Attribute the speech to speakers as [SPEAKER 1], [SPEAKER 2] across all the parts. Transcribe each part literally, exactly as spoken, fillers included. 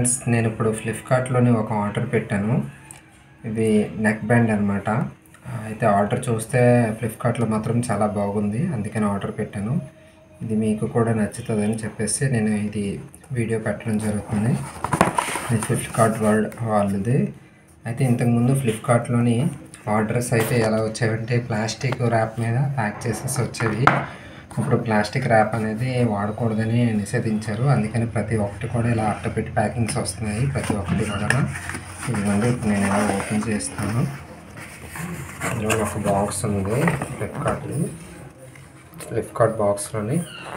[SPEAKER 1] Friends, నేను ఇప్పుడు ఫ్లిప్కార్ట్లోని ఒక ఆర్డర్ పెట్టాను. ఇది నెక్ బ్యాండ్ అనమాట. అయితే ఆర్డర్ చూస్తే ఫ్లిప్కార్ట్లో మాత్రం చాలా బాగుంది, అందుకని ఆర్డర్ పెట్టాను. ఇది మీకు కూడా నచ్చుతుందని చెప్పేసి నేను ఇది వీడియో పెట్టడం జరుగుతుంది. ఇది ఫ్లిప్కార్ట్ వరల్డ్ వాళ్ళది. అయితే ఇంతకుముందు ఫ్లిప్కార్ట్లోని ఆర్డర్స్ అయితే ఎలా వచ్చాయంటే ప్లాస్టిక్ ర్యాప్ మీద ప్యాక్ చేసేసి వచ్చేవి. ఇప్పుడు ప్లాస్టిక్ ర్యాప్ అనేది వాడకూడదని నిషేధించారు, అందుకని ప్రతి ఒక్కటి కూడా ఇలా అట్టపెట్టి ప్యాకింగ్స్ వస్తున్నాయి. ప్రతి ఒక్కటి కూడా ఇదిగోండి, ఇప్పుడు నేను ఇలా ఓపెన్ చేస్తాను. ఇందులో ఒక బాక్స్ ఉంది ఫ్లిప్కార్ట్ది. ఫ్లిప్కార్ట్ బాక్స్లోని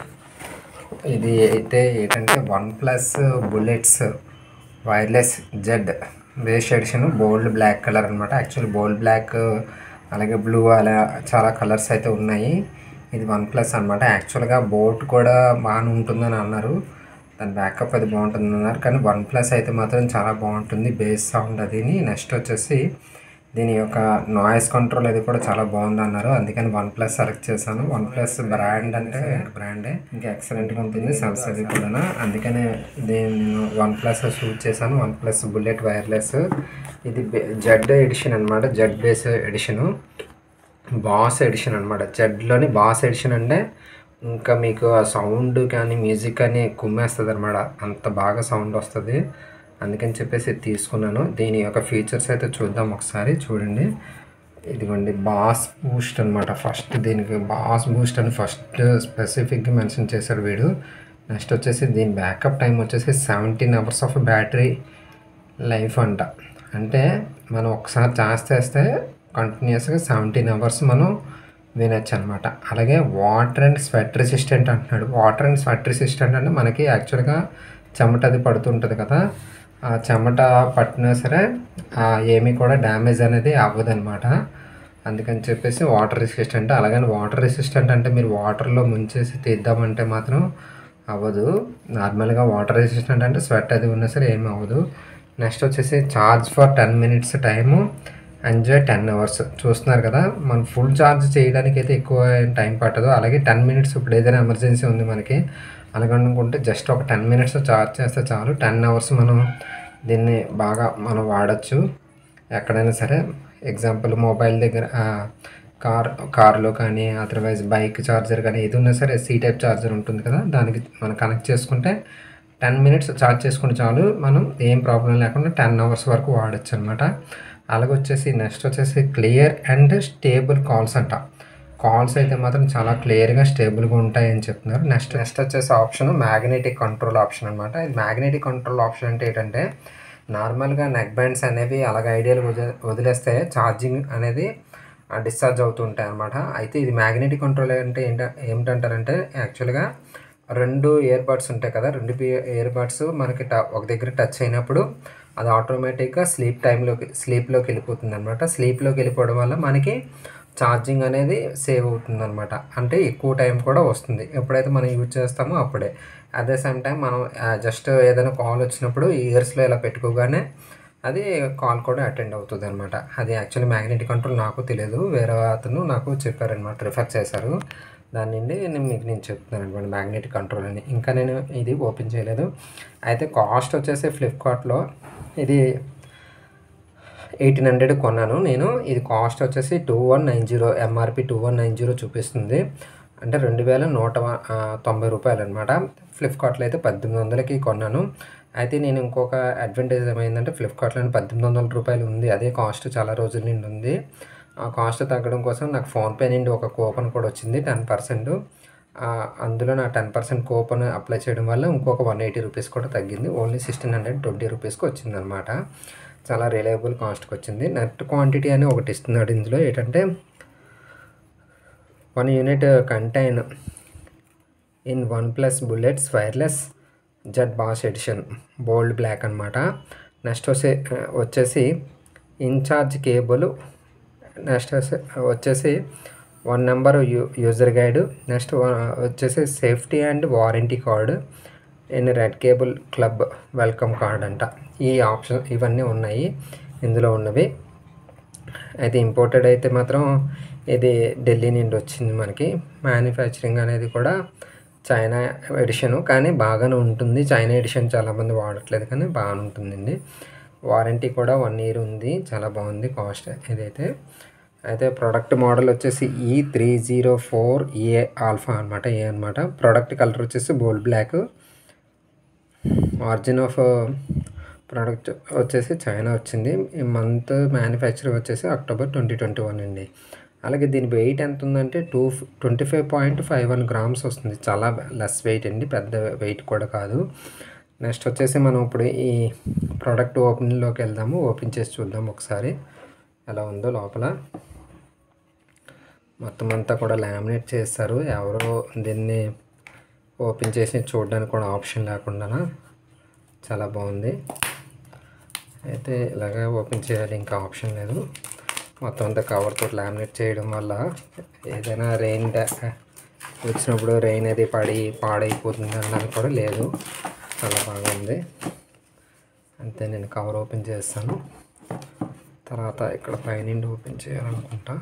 [SPEAKER 1] ఇది అయితే ఏంటంటే OnePlus bullets wireless Z bass edition, bold black colour అనమాట. యాక్చువల్లీ బోల్డ్ బ్లాక్ అలాగే బ్లూ అలా చాలా కలర్స్ అయితే ఉన్నాయి. ఇది వన్ ప్లస్ అనమాట. యాక్చువల్గా బోట్ కూడా బాగానే ఉంటుందని అన్నారు, దాని బ్యాకప్ అది బాగుంటుంది అన్నారు, కానీ వన్ ప్లస్ అయితే మాత్రం చాలా బాగుంటుంది బేస్ సౌండ్ అదిని. నెక్స్ట్ వచ్చేసి దీని యొక్క నాయిస్ కంట్రోల్ అది కూడా చాలా బాగుంది అన్నారు, అందుకని వన్ ప్లస్ సెలెక్ట్ చేశాను. వన్ ప్లస్ బ్రాండ్ అంటే బ్రాండే ఇంకా ఎక్సలెంట్గా ఉంటుంది, సెన్స్ అది కూడా, అందుకనే దీన్ని నేను వన్ ప్లస్ షూట్ చేశాను. వన్ ప్లస్ బుల్లెట్ వైర్లెస్, ఇది జెడ్ ఎడిషన్ అనమాట. Z bass edition, bass edition అనమాట. జెడ్లోని బాస్ ఎడిషన్ అంటే ఇంకా మీకు ఆ సౌండ్ కానీ మ్యూజిక్ కానీ కుమ్మేస్తుంది అనమాట, అంత బాగా సౌండ్ వస్తుంది. అందుకని చెప్పేసి తీసుకున్నాను. దీని యొక్క ఫీచర్స్ అయితే చూద్దాం ఒకసారి. చూడండి, ఇదిగోండి బాస్ బూస్ట్ అనమాట. ఫస్ట్ దీనికి బాస్ బూస్ట్ అని ఫస్ట్ స్పెసిఫిక్గా మెన్షన్ చేశాడు వీడు. నెక్స్ట్ వచ్చేసి దీని బ్యాకప్ టైం వచ్చేసి seventeen hours of battery life అంట. అంటే మనం ఒకసారి ఛార్జ్ చేస్తే కంటిన్యూస్గా సెవెంటీన్ అవర్స్ మనం వినొచ్చు అనమాట. అలాగే వాటర్ అండ్ స్వెట్ రెసిస్టెంట్ అంటున్నాడు. వాటర్ అండ్ స్వెట్ రెసిస్టెంట్ అంటే మనకి యాక్చువల్గా చెమట అది పడుతుంటుంది కదా, ఆ చెమట పట్టినా సరే ఏమీ కూడా డ్యామేజ్ అనేది అవ్వదన్నమాట. అందుకని చెప్పేసి వాటర్ రెసిస్టెంట్. అలాగని వాటర్ రెసిస్టెంట్ అంటే మీరు వాటర్లో ముంచేసి తీద్దామంటే మాత్రం అవ్వదు. నార్మల్గా వాటర్ రెసిస్టెంట్ అంటే స్వెట్ అది ఉన్నా సరే ఏమి అవ్వదు. నెక్స్ట్ వచ్చేసి charge for ten minutes time, enjoy ten hours. చూస్తున్నారు కదా, మనం ఫుల్ ఛార్జ్ చేయడానికి అయితే ఎక్కువ టైం పట్టదు. అలాగే టెన్ మినిట్స్ ఇప్పుడు ఏదైనా ఎమర్జెన్సీ ఉంది మనకి అలాగనుకుంటే జస్ట్ ఒక టెన్ మినిట్స్ ఛార్జ్ చేస్తే చాలు, టెన్ అవర్స్ మనం దీన్ని బాగా మనం వాడచ్చు ఎక్కడైనా సరే. ఎగ్జాంపుల్ మొబైల్ దగ్గర, కార్ కార్లో కానీ అదర్వైజ్ బైక్ ఛార్జర్ కానీ ఏది ఉన్నా సరే సి టైప్ ఛార్జర్ ఉంటుంది కదా, దానికి మనం కనెక్ట్ చేసుకుంటే టెన్ మినిట్స్ ఛార్జ్ చేసుకుంటే చాలు, మనం ఏం ప్రాబ్లం లేకుండా టెన్ అవర్స్ వరకు వాడచ్చు అనమాట. అలాగే వచ్చేసి నెక్స్ట్ వచ్చేసి క్లియర్ అండ్ స్టేబుల్ కాల్స్ అంట. కాల్స్ అయితే మాత్రం చాలా క్లియర్గా స్టేబుల్గా ఉంటాయని చెప్తున్నారు. నెక్స్ట్ నెక్స్ట్ వచ్చేసి ఆప్షన్ మ్యాగ్నెటిక్ కంట్రోల్ ఆప్షన్ అనమాట. ఇది మ్యాగ్నెటిక్ కంట్రోల్ ఆప్షన్ అంటే ఏంటంటే నార్మల్గా నెక్ బ్యాండ్స్ అనేవి అలాగే ఐడియాలు వదిలేస్తే ఛార్జింగ్ అనేది డిశ్చార్జ్ అవుతూ ఉంటాయి అనమాట. అయితే ఇది మ్యాగ్నెటిక్ కంట్రోల్ అంటే ఏంట ఏమిటంటారంటే యాక్చువల్గా రెండు ఇయర్ బడ్స్ ఉంటాయి కదా, రెండు ఇయర్ బడ్స్ మనకి ట ఒక దగ్గర టచ్ అయినప్పుడు అది ఆటోమేటిక్గా స్లీప్ టైంలోకి స్లీప్లోకి వెళ్ళిపోతుంది అనమాట. స్లీప్లోకి వెళ్ళిపోవడం వల్ల మనకి ఛార్జింగ్ అనేది సేవ్ అవుతుంది అనమాట. అంటే ఎక్కువ టైం కూడా వస్తుంది ఎప్పుడైతే మనం యూజ్ చేస్తామో అప్పుడే. అట్ ద సేమ్ టైం మనం జస్ట్ ఏదైనా కాల్ వచ్చినప్పుడు ఇయర్స్లో ఇలా పెట్టుకోగానే అది కాల్ కూడా అటెండ్ అవుతుంది అనమాట. అది యాక్చువల్లీ మ్యాగ్నెటిక్ కంట్రోల్ నాకు తెలియదు, వేరే అతను నాకు చెప్పారనమాట, రిఫర్ చేశారు. దాని నుండి నేను మీకు నేను చెప్తున్నాను అనమాట మ్యాగ్నెటిక్ కంట్రోల్ అని. ఇంకా నేను ఇది ఓపెన్ చేయలేదు. అయితే కాస్ట్ వచ్చేసి ఫ్లిప్కార్ట్లో ఇది ఎయిటీన్ హండ్రెడ్ కొన్నాను నేను. ఇది కాస్ట్ వచ్చేసి two one nine zero MRP two one nine zero చూపిస్తుంది, అంటే రెండు వేల నూట తొంభై రూపాయలు అనమాట. ఫ్లిప్కార్ట్లో అయితే పద్దెనిమిది వందలకి కొన్నాను. అయితే నేను ఇంకొక అడ్వాంటేజ్ ఏమైందంటే ఫ్లిప్కార్ట్లో పద్దెనిమిది వందల రూపాయలు ఉంది, అదే కాస్ట్ చాలా రోజుల నుండి ఉంది. ఆ కాస్ట్ తగ్గడం కోసం నాకు ఫోన్పే నుండి ఒక కూపన్ కూడా వచ్చింది టెన్ పర్సెంట్. అందులో నా టెన్ పర్సెంట్ కూపన్ అప్లై చేయడం వల్ల ఇంకొక వన్ ఎయిటీ రూపీస్ కూడా తగ్గింది, ఓన్లీ సిక్స్టీన్ హండ్రెడ్ ట్వంటీ రూపీస్కి వచ్చింది అనమాట. చాలా రిలయబుల్ కాస్ట్కి వచ్చింది. నెట్ క్వాంటిటీ అని ఒకటి ఇస్తున్నాడు ఇందులో. ఏంటంటే one unit contain in OnePlus bullets wireless Z bass edition bold black అనమాట. నెక్స్ట్ వచ్చే వచ్చేసి ఇన్ఛార్జ్ కేబుల్, నెక్స్ట్ వచ్చేసి one number you user guide, next వచ్చేసి safety and warranty card, in red cable club welcome card అంట. ఈ option ఇవన్నీ ఉన్నాయి ఇందులో ఉన్నవి. అయితే ఇంపోర్టెడ్ అయితే మాత్రం ఇది ఢిల్లీ నుండి వచ్చింది మనకి. మ్యానుఫ్యాక్చరింగ్ అనేది కూడా చైనా ఎడిషను, కానీ బాగానే ఉంటుంది. చైనా ఎడిషన్ చాలామంది వాడట్లేదు కానీ బాగానే ఉంటుందండి. వారంటీ కూడా వన్ ఇయర్ ఉంది. చాలా బాగుంది కాస్ట్ ఇదైతే. అయితే ప్రోడక్ట్ మోడల్ వచ్చేసి E three zero four A alpha అనమాట. ఏ అనమాట. ప్రోడక్ట్ కలర్ వచ్చేసి bold black. Origin of product వచ్చేసి చైనా వచ్చింది. ఈ మంత్ మ్యానుఫ్యాక్చర్ వచ్చేసి అక్టోబర్ ట్వంటీ ట్వంటీ వన్ అండి. అలాగే దీని వెయిట్ ఎంత ఉందంటే two twenty five point five one grams వస్తుంది. చాలా లెస్ వెయిట్ అండి, పెద్ద వెయిట్ కూడా కాదు. నెక్స్ట్ వచ్చేసి మనం ఇప్పుడు ఈ ప్రోడక్ట్ ఓపెనింగ్లోకి వెళ్దాము. ఓపెన్ చేసి చూద్దాం ఒకసారి ఎలా ఉందో. లోపల మొత్తం అంతా కూడా లామినేట్ చేస్తారు. ఎవరో దీన్ని ఓపెన్ చేసి చూడడానికి కూడా ఆప్షన్ లేకుండా చాలా బాగుంది. అయితే ఇలాగే ఓపెన్ చేయాలి, ఇంకా ఆప్షన్ లేదు. మొత్తం అంతా కవర్తో లామినేట్ చేయడం వల్ల ఏదైనా రెయిన్ వచ్చినప్పుడు రెయిన్ అది పడి పాడైపోతుంది అన్నది కూడా లేదు. చాలా బాగుంది. అంతే, నేను కవర్ ఓపెన్ చేస్తాను. తర్వాత ఇక్కడ పైనుండి ఓపెన్ చేయాలనుకుంటా.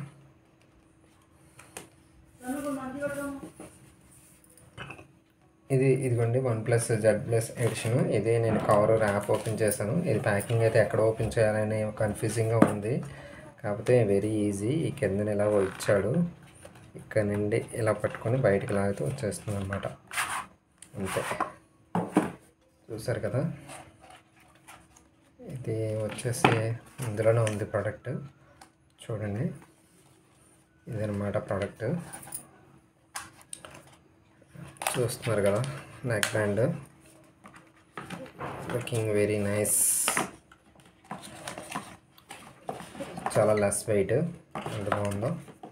[SPEAKER 1] ఇది ఇదిగోండి OnePlus Z plus edition. ఇది నేను కవర్ ర్యాప్ ఓపెన్ చేశాను. ఇది ప్యాకింగ్ అయితే ఎక్కడ ఓపెన్ చేయాలని కన్ఫ్యూజింగ్గా ఉంది. కాకపోతే వెరీ ఈజీ. ఈ కిందని ఇలా ఇచ్చాడు, ఇక్కడ నుండి ఇలా పట్టుకొని బయటికి లాగితే వచ్చేస్తుంది అనమాట. అంతే, చూసారు కదా. ఇది వచ్చేసి ఇందులోనే ఉంది ప్రోడక్ట్. చూడండి, ఇదనమాట ప్రోడక్ట్. చూస్తున్నారు కదా, neck band looking very nice. చాలా లెస్ వెయిట్, ఎంత బాగుందో.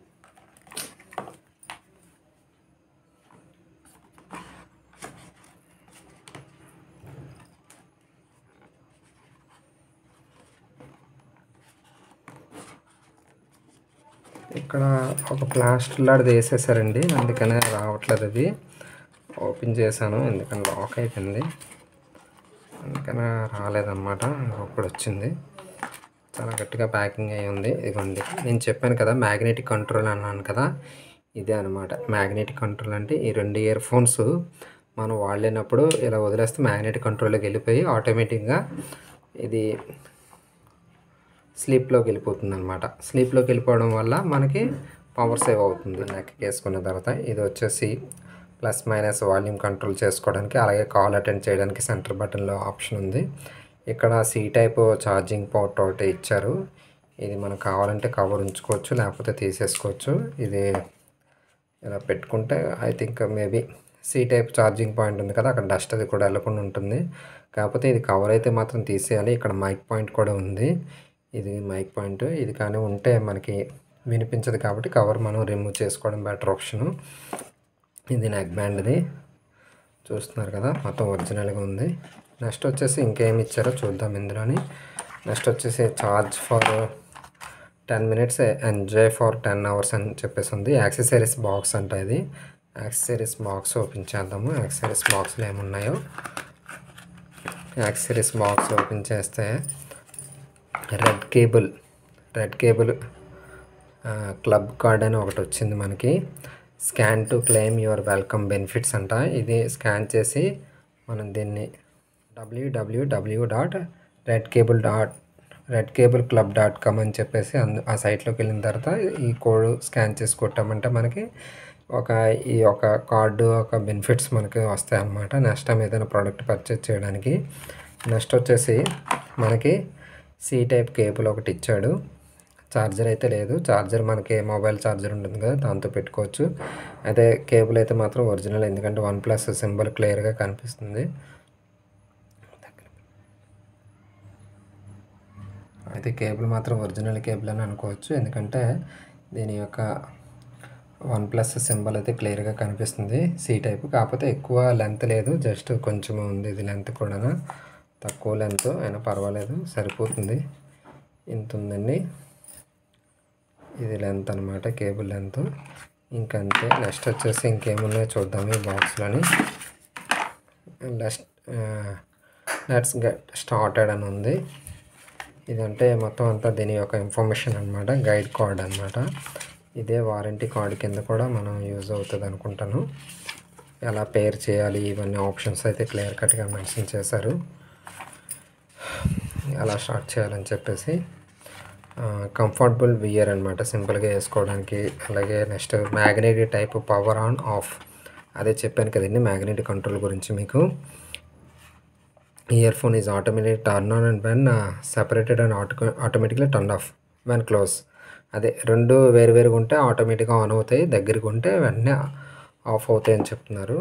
[SPEAKER 1] ఇక్కడ ఒక ప్లాస్టర్ లాంటిది వేసేసారండి, అందుకనే రావట్లేదు. అది ఓపెన్ చేశాను ఎందుకని లాక్ అయిపోయింది, అందుకనే రాలేదన్నమాట. ఇప్పుడు వచ్చింది. చాలా గట్టిగా ప్యాకింగ్ అయి ఉంది. ఇదిగోండి, నేను చెప్పాను కదా మ్యాగ్నెటిక్ కంట్రోల్ అన్నాను కదా, ఇదే అనమాట. మ్యాగ్నెటిక్ కంట్రోల్ అంటే ఈ రెండు ఇయర్ ఫోన్స్ మనం వాడలేనప్పుడు ఇలా వదిలేస్తే మ్యాగ్నెటిక్ కంట్రోల్లోకి వెళ్ళిపోయి ఆటోమేటిక్గా ఇది స్లీప్లోకి వెళ్ళిపోతుంది అనమాట. స్లీప్లోకి వెళ్ళిపోవడం వల్ల మనకి పవర్ సేవ్ అవుతుంది నెక్ వేసుకున్న తర్వాత. ఇది వచ్చేసి ప్లస్ మైనస్ వాల్యూమ్ కంట్రోల్ చేసుకోవడానికి, అలాగే కాల్ అటెండ్ చేయడానికి సెంటర్ బటన్లో ఆప్షన్ ఉంది. ఇక్కడ సి టైప్ ఛార్జింగ్ పోర్ట్ ఒకటి ఇచ్చారు. ఇది మనకు కావాలంటే కవర్ ఉంచుకోవచ్చు, లేకపోతే తీసేసుకోవచ్చు. ఇది ఇలా పెట్టుకుంటే I think maybe C type charging point ఉంది కదా, అక్కడ డస్ట్ అది కూడా వెళ్ళకుండా ఉంటుంది. కాకపోతే ఇది కవర్ అయితే మాత్రం తీసేయాలి. ఇక్కడ మైక్ పాయింట్ కూడా ఉంది. ఇది మైక్ పాయింట్, ఇది కానీ ఉంటే మనకి వినిపించదు కాబట్టి కవర్ మనం రిమూవ్ చేసుకోవడం బెటర్ ఆప్షను. ఇది నెక్ బ్యాండ్ది, చూస్తున్నారు కదా, మొత్తం ఒరిజినల్గా ఉంది. నెక్స్ట్ వచ్చేసి ఇంకేమి ఇచ్చారో చూద్దాం ఇందులోని. నెక్స్ట్ వచ్చేసి charge for ten minutes enjoy for ten hours అని చెప్పేసి ఉంది. యాక్సెసరీస్ బాక్స్ అంట ఇది. యాక్సెసరీస్ బాక్స్ ఓపెన్ చేద్దాము. యాక్సెసరీస్ బాక్స్లో ఏమున్నాయో. యాక్సెసరీస్ బాక్స్ ఓపెన్ చేస్తే red cable red cable club card అని ఒకటి వచ్చింది మనకి. Scan to claim your welcome benefits అంట. ఇది స్కాన్ చేసి మనం దీన్ని డబ్ల్యూడబ్ల్యూడబ్ల్యూ dot red cable dot red cable club dot com అని చెప్పేసి అందు ఆ సైట్లోకి వెళ్ళిన తర్వాత ఈ కోడ్ స్కాన్ చేసి కొట్టామంటే మనకి ఒక ఈ ఒక కార్డు ఒక బెనిఫిట్స్ మనకి వస్తాయి అన్నమాట. నెక్స్ట్ టైం ఏదైనా ప్రోడక్ట్ పర్చేజ్ చేయడానికి. నెక్స్ట్ వచ్చేసి మనకి సి టైప్ కేబుల్ ఒకటి ఇచ్చాడు. ఛార్జర్ అయితే లేదు. ఛార్జర్ మనకి మొబైల్ ఛార్జర్ ఉంటుంది కదా, దాంతో పెట్టుకోవచ్చు. అయితే కేబుల్ అయితే మాత్రం ఒరిజినల్, ఎందుకంటే వన్ ప్లస్ సింబల్ క్లియర్గా కనిపిస్తుంది. అయితే కేబుల్ మాత్రం ఒరిజినల్ కేబుల్ అని అనుకోవచ్చు, ఎందుకంటే దీని యొక్క వన్ ప్లస్ సింబల్ అయితే క్లియర్గా కనిపిస్తుంది. సి టైప్, కాకపోతే ఎక్కువ లెంత్ లేదు, జస్ట్ కొంచెం ఉంది. ఇది లెంత్ కూడా తక్కువ లెంత్ అయినా పర్వాలేదు, సరిపోతుంది. ఇంత ఉందండి, ఇది లెంత్ అనమాట, కేబుల్ లెంత్. ఇంకంతే. నెక్స్ట్ వచ్చేసి ఇంకేమున్నాయో చూద్దాము ఈ బాక్స్లోని. నెక్స్ట్ లెట్స్ గెట్ స్టార్టెడ్ అని ఉంది. ఇదంటే మొత్తం అంతా దీని యొక్క ఇన్ఫర్మేషన్ అనమాట, గైడ్ కార్డ్ అనమాట. ఇదే వారంటీ కార్డ్ కింద కూడా మనం యూజ్ అవుతుంది అనుకుంటాను. ఎలా పేర్ చేయాలి ఇవన్నీ ఆప్షన్స్ అయితే క్లియర్ కట్గా మెన్షన్ చేశారు, ఎలా స్టార్ట్ చేయాలని చెప్పేసి. కంఫర్టబుల్ వియర్ అనమాట, సింపుల్గా వేసుకోవడానికి. అలాగే next magnetic type power on off, అదే చెప్పాను కదండి మ్యాగ్నెటిక్ కంట్రోల్ గురించి మీకు. Earphone is automatic turn on and when separated and auto automatically turn off when close. అదే రెండు వేరు వేరుగా ఉంటే ఆటోమేటిక్గా ఆన్ అవుతాయి, దగ్గరికి ఉంటే వెంటనే ఆఫ్ అవుతాయి అని చెప్తున్నారు.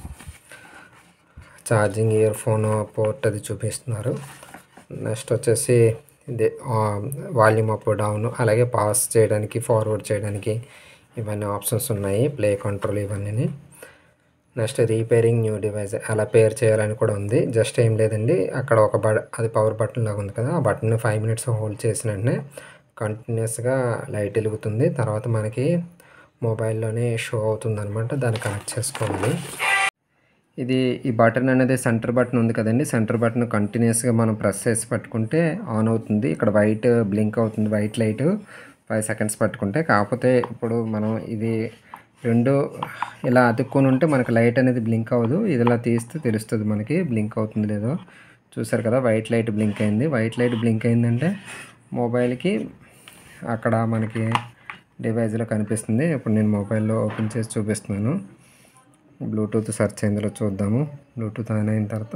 [SPEAKER 1] ఛార్జింగ్ ఇయర్ ఫోన్ పోర్ట్ అది చూపిస్తున్నారు. నెక్స్ట్ వచ్చేసి ఇదే వాల్యూమ్ అప్ డౌన్, అలాగే పాస్ చేయడానికి ఫార్వర్డ్ చేయడానికి ఇవన్నీ ఆప్షన్స్ ఉన్నాయి, ప్లే కంట్రోల్ ఇవన్నీ. నెక్స్ట్ రీపేరింగ్ న్యూ డివైస్, అలా పేర్ చేయాలని కూడా ఉంది. జస్ట్ ఏం లేదండి, అక్కడ ఒక బ అది పవర్ బటన్ లాగా ఉంది కదా, ఆ బటన్ ఫైవ్ మినిట్స్ హోల్డ్ చేసిన వెంటనే కంటిన్యూస్గా లైట్ వెలుగుతుంది. తర్వాత మనకి మొబైల్లోనే షో అవుతుంది అనమాట, దాన్ని కనెక్ట్ చేసుకోవాలి. ఇది ఈ బటన్ అనేది సెంటర్ బటన్ ఉంది కదండి, సెంటర్ బటన్ కంటిన్యూస్గా మనం ప్రెస్ చేసి పట్టుకుంటే ఆన్ అవుతుంది. ఇక్కడ వైట్ బ్లింక్ అవుతుంది, వైట్ లైట్ ఫైవ్ సెకండ్స్ పట్టుకుంటే. కాకపోతే ఇప్పుడు మనం ఇది రెండు ఇలా అతుక్కొని ఉంటే మనకి లైట్ అనేది బ్లింక్ అవ్వదు, ఇది ఇలా తీస్తే తెలుస్తుంది మనకి బ్లింక్ అవుతుంది లేదో. చూసారు కదా, వైట్ లైట్ బ్లింక్ అయింది. వైట్ లైట్ బ్లింక్ అయిందంటే మొబైల్కి అక్కడ మనకి డివైస్లో కనిపిస్తుంది. ఇప్పుడు నేను మొబైల్లో ఓపెన్ చేసి చూపిస్తున్నాను. బ్లూటూత్ సెర్చ్ ఇందులో చూద్దాము. బ్లూటూత్ ఆన్ అయిన తర్వాత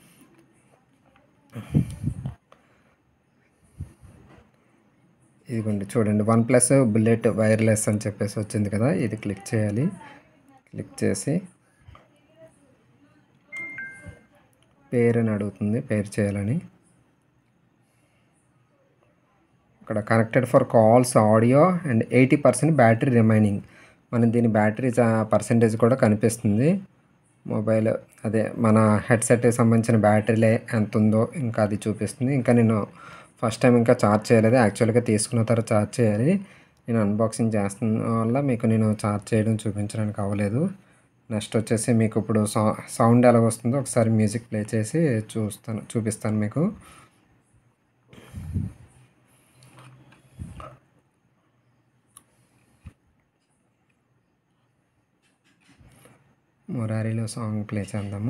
[SPEAKER 1] ఇదిగోండి చూడండి, వన్ ప్లస్ బుల్లెట్ వైర్లెస్ అని చెప్పేసి వచ్చింది కదా, ఇది క్లిక్ చేయాలి. క్లిక్ చేసి పేర్ అని అడుగుతుంది, పేర్ చేయాలని. ఇక్కడ connected for calls audio and eighty percent battery remaining. మనం దీని బ్యాటరీ పర్సెంటేజ్ కూడా కనిపిస్తుంది. మొబైల్ అదే మన హెడ్సెట్కి సంబంధించిన బ్యాటరీలే ఎంత ఉందో ఇంకా అది చూపిస్తుంది. ఇంకా నేను ఫస్ట్ టైం ఇంకా ఛార్జ్ చేయలేదు, యాక్చువల్గా తీసుకున్న తర్వాత ఛార్జ్ చేయాలి. నేను అన్బాక్సింగ్ చేస్తున్న వల్ల మీకు నేను ఛార్జ్ చేయడం చూపించడానికి అవ్వలేదు. నెక్స్ట్ వచ్చేసి మీకు ఇప్పుడు సౌ సౌండ్ ఎలా వస్తుందో ఒకసారి మ్యూజిక్ ప్లే చేసి చూస్తాను చూపిస్తాను మీకు. మురారిలో సాంగ్ ప్లే చేద్దాము.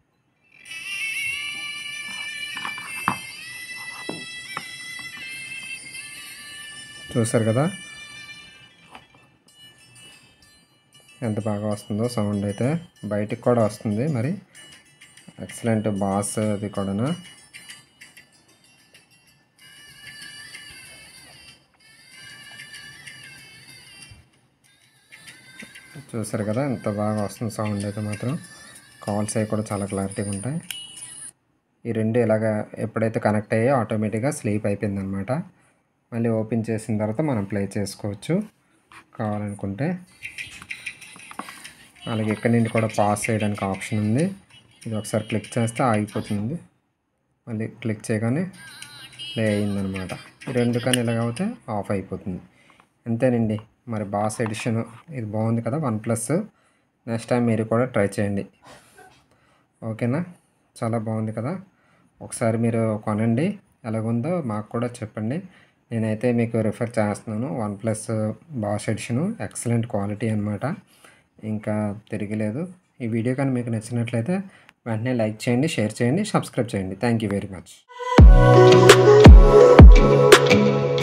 [SPEAKER 1] చూసారు కదా ఎంత బాగా వస్తుందో సౌండ్ అయితే, బయటికి కూడా వస్తుంది. మరి ఎక్సలెంట్ బాస్ అది కూడా. చూసారు కదా ఎంత బాగా వస్తుంది సౌండ్ అయితే మాత్రం. కాల్స్ అవి కూడా చాలా క్లారిటీగా ఉంటాయి. ఈ రెండు ఇలాగ ఎప్పుడైతే కనెక్ట్ అయ్యాయో ఆటోమేటిక్గా స్లీప్ అయిపోయింది అనమాట. మళ్ళీ ఓపెన్ చేసిన తర్వాత మనం ప్లే చేసుకోవచ్చు కావాలనుకుంటే. అలాగే ఇక్కడ నుండి కూడా పాస్ చేయడానికి ఆప్షన్ ఉంది, ఇది ఒకసారి క్లిక్ చేస్తే ఆగిపోతుంది, మళ్ళీ క్లిక్ చేయగానే ప్లే అయిందనమాట. ఈ రెండు కానీ ఇలాగ అవుతే ఆఫ్ అయిపోతుంది. అంతేనండి. మరి బాస్ ఎడిషన్ ఇది బాగుంది కదా వన్ ప్లస్. నెక్స్ట్ టైం మీరు కూడా ట్రై చేయండి, ఓకేనా? చాలా బాగుంది కదా, ఒకసారి మీరు కొనండి, ఎలాగుందో మాకు కూడా చెప్పండి. నేనైతే మీకు రిఫర్ చేస్తున్నాను. OnePlus bass edition excellent quality అనమాట, ఇంకా తిరగలేదు. ఈ వీడియో కానీ మీకు నచ్చినట్లయితే వెంటనే లైక్ చేయండి, షేర్ చేయండి, సబ్స్క్రైబ్ చేయండి. Thank you very much.